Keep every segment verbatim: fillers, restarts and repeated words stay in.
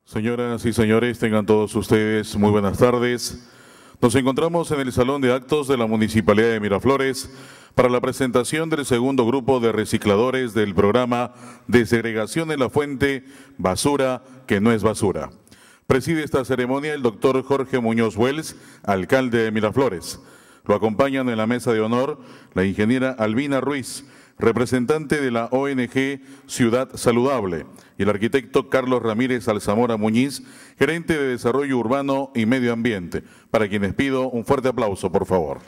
Señoras y señores, tengan todos ustedes muy buenas tardes. Nos encontramos en el Salón de Actos de la Municipalidad de Miraflores para la presentación del segundo grupo de recicladores del programa de segregación en la fuente Basura que no es basura. Preside esta ceremonia el doctor Jorge Muñoz Wells, alcalde de Miraflores. Lo acompañan en la mesa de honor la ingeniera Albina Ruiz, representante de la O N G Ciudad Saludable, y el arquitecto Carlos Ramírez Alzamora Muñiz, gerente de Desarrollo Urbano y Medio Ambiente, para quienes pido un fuerte aplauso, por favor.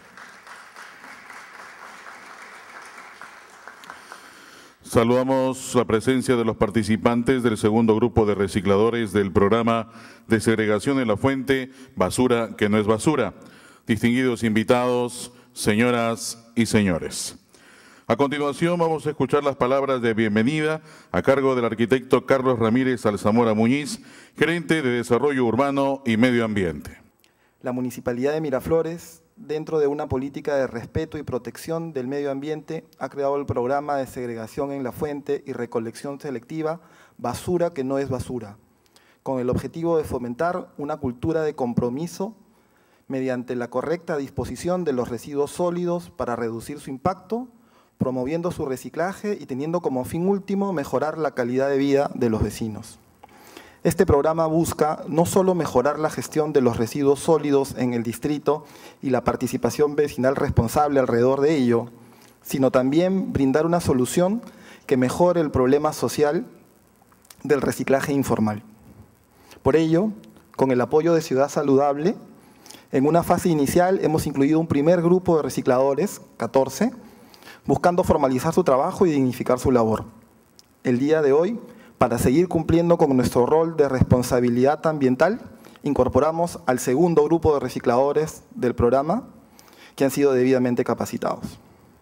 Saludamos la presencia de los participantes del segundo grupo de recicladores del programa de segregación en la fuente Basura que no es basura. Distinguidos invitados, señoras y señores. A continuación vamos a escuchar las palabras de bienvenida a cargo del arquitecto Carlos Ramírez Alzamora Muñiz, gerente de Desarrollo Urbano y Medio Ambiente. La Municipalidad de Miraflores, dentro de una política de respeto y protección del medio ambiente, ha creado el programa de segregación en la fuente y recolección selectiva Basura que no es basura, con el objetivo de fomentar una cultura de compromiso mediante la correcta disposición de los residuos sólidos para reducir su impacto, promoviendo su reciclaje y teniendo como fin último mejorar la calidad de vida de los vecinos. Este programa busca no solo mejorar la gestión de los residuos sólidos en el distrito y la participación vecinal responsable alrededor de ello, sino también brindar una solución que mejore el problema social del reciclaje informal. Por ello, con el apoyo de Ciudad Saludable, en una fase inicial hemos incluido un primer grupo de recicladores, catorce, buscando formalizar su trabajo y dignificar su labor. El día de hoy, para seguir cumpliendo con nuestro rol de responsabilidad ambiental, incorporamos al segundo grupo de recicladores del programa, que han sido debidamente capacitados.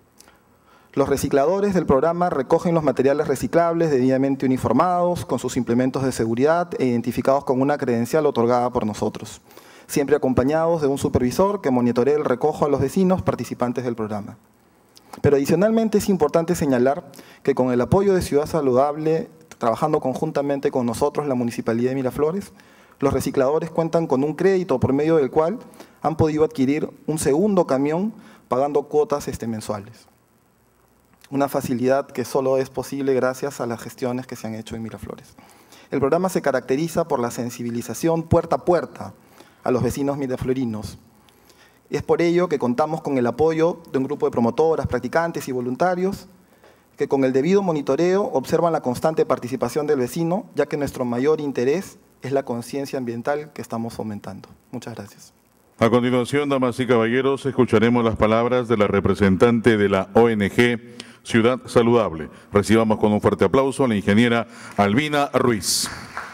Los recicladores del programa recogen los materiales reciclables debidamente uniformados, con sus implementos de seguridad e identificados con una credencial otorgada por nosotros, siempre acompañados de un supervisor que monitorea el recojo a los vecinos participantes del programa. Pero adicionalmente es importante señalar que con el apoyo de Ciudad Saludable, trabajando conjuntamente con nosotros, la Municipalidad de Miraflores, los recicladores cuentan con un crédito por medio del cual han podido adquirir un segundo camión pagando cuotas este, mensuales. Una facilidad que solo es posible gracias a las gestiones que se han hecho en Miraflores. El programa se caracteriza por la sensibilización puerta a puerta a los vecinos miraflorinos. Es por ello que contamos con el apoyo de un grupo de promotoras, practicantes y voluntarios que con el debido monitoreo observan la constante participación del vecino, ya que nuestro mayor interés es la conciencia ambiental que estamos fomentando. Muchas gracias. A continuación, damas y caballeros, escucharemos las palabras de la representante de la O N G Ciudad Saludable. Recibamos con un fuerte aplauso a la ingeniera Albina Ruiz.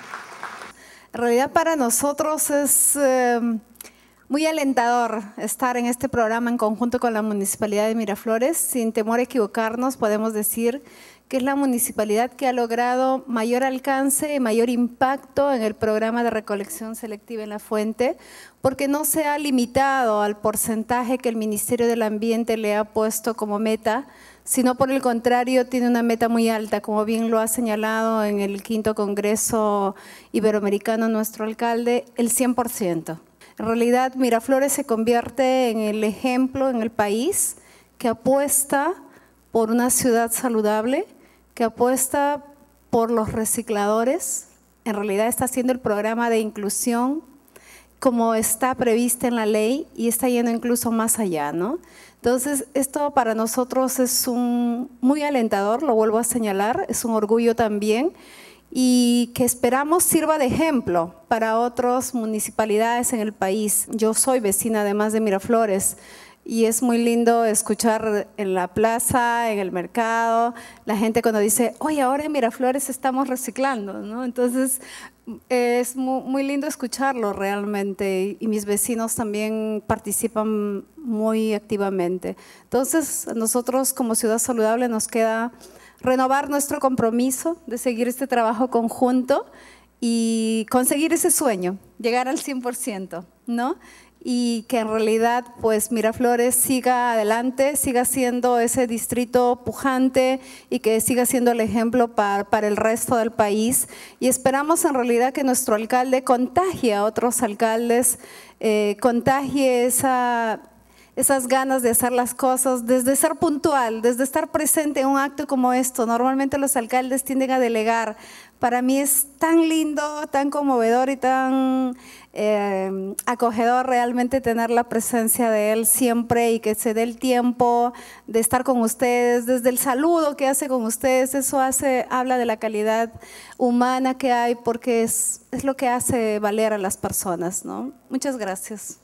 En realidad para nosotros es eh, muy alentador estar en este programa en conjunto con la Municipalidad de Miraflores. Sin temor a equivocarnos, podemos decir que es la municipalidad que ha logrado mayor alcance y mayor impacto en el programa de recolección selectiva en la fuente, porque no se ha limitado al porcentaje que el Ministerio del Ambiente le ha puesto como meta, sino por el contrario tiene una meta muy alta, como bien lo ha señalado en el quinto Congreso Iberoamericano nuestro alcalde, el cien por ciento. En realidad, Miraflores se convierte en el ejemplo en el país que apuesta por una ciudad saludable, que apuesta por los recicladores. En realidad está haciendo el programa de inclusión como está prevista en la ley y está yendo incluso más allá, ¿no? Entonces, esto para nosotros es un, muy alentador, lo vuelvo a señalar, es un orgullo también, y que esperamos sirva de ejemplo para otras municipalidades en el país. Yo soy vecina además de Miraflores y es muy lindo escuchar en la plaza, en el mercado, la gente cuando dice, oye, ahora en Miraflores estamos reciclando, ¿no? Entonces es muy, muy lindo escucharlo realmente y mis vecinos también participan muy activamente. Entonces nosotros como Ciudad Saludable nos queda renovar nuestro compromiso de seguir este trabajo conjunto y conseguir ese sueño, llegar al cien por ciento, ¿no? y que en realidad pues Miraflores siga adelante, siga siendo ese distrito pujante y que siga siendo el ejemplo para, para el resto del país. Y esperamos en realidad que nuestro alcalde contagie a otros alcaldes, eh, contagie esa, esas ganas de hacer las cosas, desde ser puntual, desde estar presente en un acto como esto. Normalmente los alcaldes tienden a delegar. Para mí es tan lindo, tan conmovedor y tan eh, acogedor realmente tener la presencia de él siempre y que se dé el tiempo de estar con ustedes, desde el saludo que hace con ustedes. Eso hace, habla de la calidad humana que hay, porque es, es lo que hace valer a las personas, ¿no? Muchas gracias.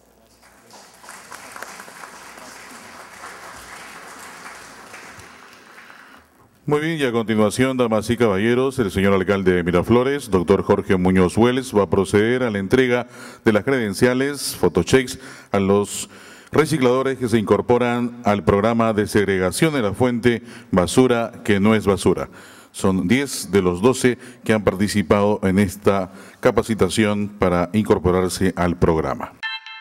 Muy bien, y a continuación, damas y caballeros, el señor alcalde de Miraflores, doctor Jorge Muñoz Wells, va a proceder a la entrega de las credenciales, photochecks, a los recicladores que se incorporan al programa de segregación de la fuente Basura que no es basura. Son diez de los doce que han participado en esta capacitación para incorporarse al programa.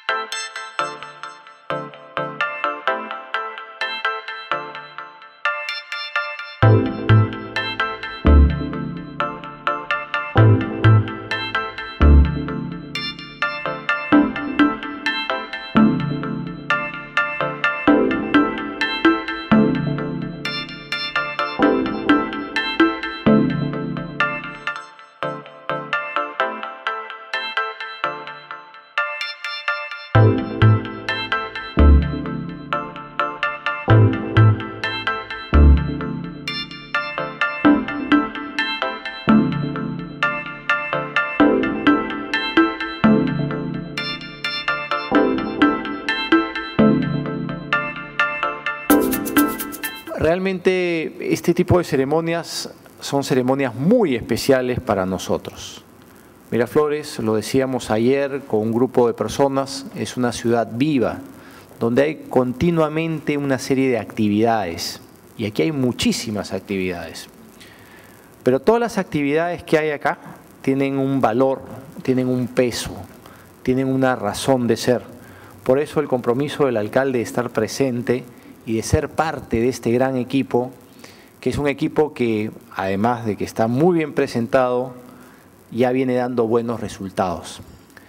Realmente este tipo de ceremonias son ceremonias muy especiales para nosotros. Miraflores, lo decíamos ayer con un grupo de personas, es una ciudad viva, donde hay continuamente una serie de actividades, y aquí hay muchísimas actividades. Pero todas las actividades que hay acá tienen un valor, tienen un peso, tienen una razón de ser. Por eso el compromiso del alcalde de estar presente y de ser parte de este gran equipo, que es un equipo que, además de que está muy bien presentado, ya viene dando buenos resultados.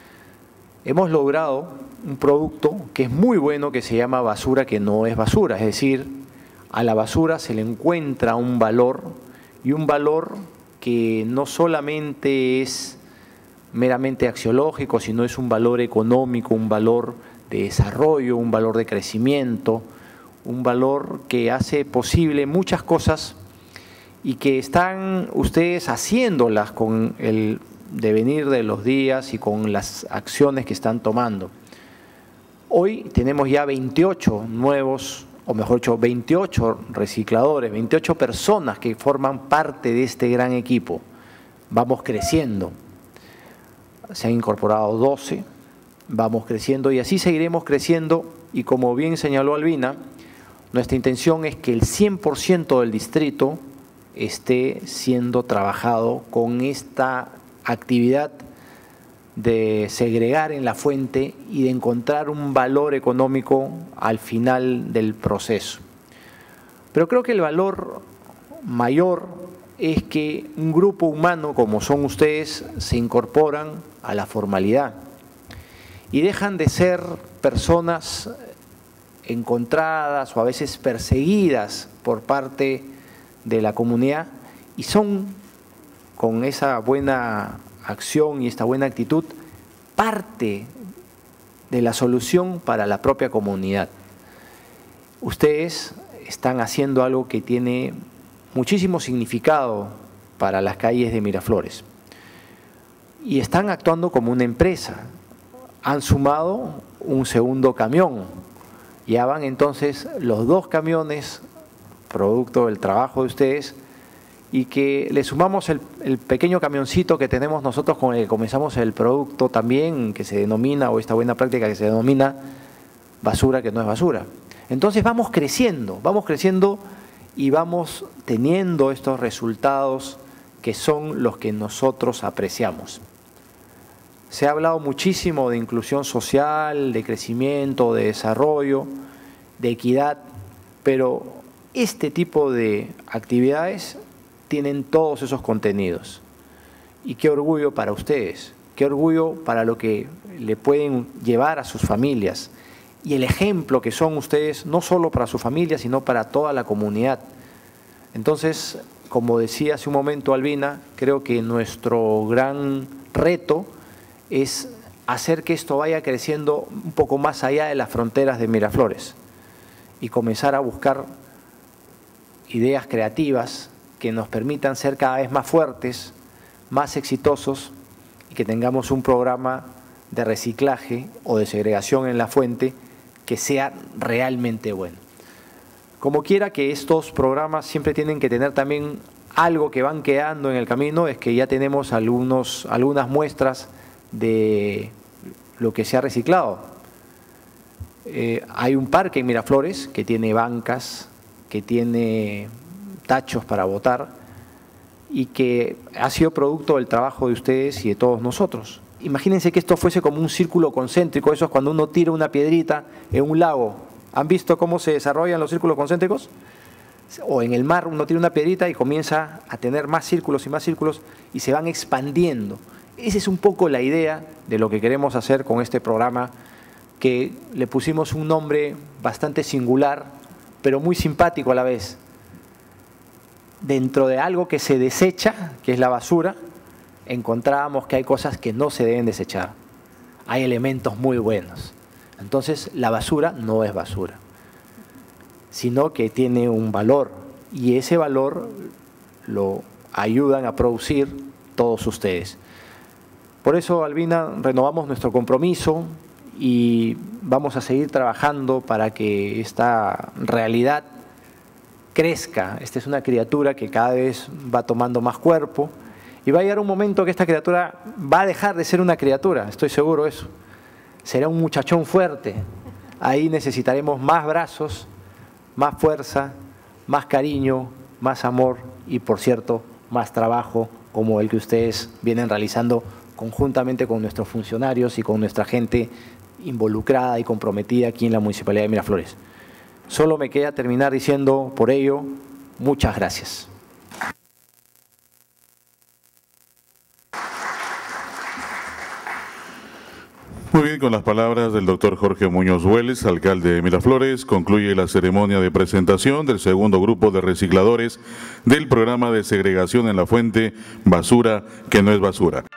Hemos logrado un producto que es muy bueno, que se llama basura que no es basura, es decir, a la basura se le encuentra un valor, y un valor que no solamente es meramente axiológico, sino es un valor económico, un valor de desarrollo, un valor de crecimiento, un valor que hace posible muchas cosas y que están ustedes haciéndolas con el devenir de los días y con las acciones que están tomando. Hoy tenemos ya veintiocho nuevos, o mejor dicho, veintiocho recicladores, veintiocho personas que forman parte de este gran equipo. Vamos creciendo. Se han incorporado doce, vamos creciendo y así seguiremos creciendo, y como bien señaló Albina, nuestra intención es que el cien por ciento del distrito esté siendo trabajado con esta actividad de segregar en la fuente y de encontrar un valor económico al final del proceso. Pero creo que el valor mayor es que un grupo humano como son ustedes se incorporan a la formalidad y dejan de ser personas encontradas o a veces perseguidas por parte de la comunidad, y son, con esa buena acción y esta buena actitud, parte de la solución para la propia comunidad. Ustedes están haciendo algo que tiene muchísimo significado para las calles de Miraflores y están actuando como una empresa. Han sumado un segundo camión. Ya van entonces los dos camiones, producto del trabajo de ustedes, y que le sumamos el, el pequeño camioncito que tenemos nosotros con el que comenzamos el producto también, que se denomina, o esta buena práctica que se denomina basura que no es basura. Entonces vamos creciendo, vamos creciendo y vamos teniendo estos resultados que son los que nosotros apreciamos. Se ha hablado muchísimo de inclusión social, de crecimiento, de desarrollo, de equidad, pero este tipo de actividades tienen todos esos contenidos. Y qué orgullo para ustedes, qué orgullo para lo que le pueden llevar a sus familias y el ejemplo que son ustedes, no solo para su familia, sino para toda la comunidad. Entonces, como decía hace un momento Albina, creo que nuestro gran reto es hacer que esto vaya creciendo un poco más allá de las fronteras de Miraflores y comenzar a buscar ideas creativas que nos permitan ser cada vez más fuertes, más exitosos y que tengamos un programa de reciclaje o de segregación en la fuente que sea realmente bueno. Como quiera que estos programas siempre tienen que tener también algo que van quedando en el camino, es que ya tenemos algunos, algunas muestras de lo que se ha reciclado. Eh, hay un parque en Miraflores que tiene bancas, que tiene tachos para botar y que ha sido producto del trabajo de ustedes y de todos nosotros. Imagínense que esto fuese como un círculo concéntrico, eso es cuando uno tira una piedrita en un lago. ¿Han visto cómo se desarrollan los círculos concéntricos? O en el mar uno tira una piedrita y comienza a tener más círculos y más círculos y se van expandiendo. Esa es un poco la idea de lo que queremos hacer con este programa, que le pusimos un nombre bastante singular, pero muy simpático a la vez. Dentro de algo que se desecha, que es la basura, encontrábamos que hay cosas que no se deben desechar. Hay elementos muy buenos. Entonces, la basura no es basura, sino que tiene un valor, y ese valor lo ayudan a producir todos ustedes. Por eso, Albina, renovamos nuestro compromiso y vamos a seguir trabajando para que esta realidad crezca. Esta es una criatura que cada vez va tomando más cuerpo y va a llegar un momento que esta criatura va a dejar de ser una criatura, estoy seguro de eso. Será un muchachón fuerte. Ahí necesitaremos más brazos, más fuerza, más cariño, más amor y, por cierto, más trabajo como el que ustedes vienen realizando conjuntamente con nuestros funcionarios y con nuestra gente involucrada y comprometida aquí en la Municipalidad de Miraflores. Solo me queda terminar diciendo, por ello, muchas gracias. Muy bien, con las palabras del doctor Jorge Muñoz Vélez, alcalde de Miraflores, concluye la ceremonia de presentación del segundo grupo de recicladores del programa de segregación en la fuente Basura que no es basura.